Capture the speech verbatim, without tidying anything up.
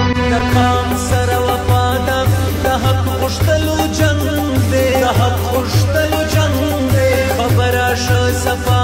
درقام سره وفا ده د حق غوښتلو جنګ دی د حق غوښتلو جنګ دی خبره ښه صفا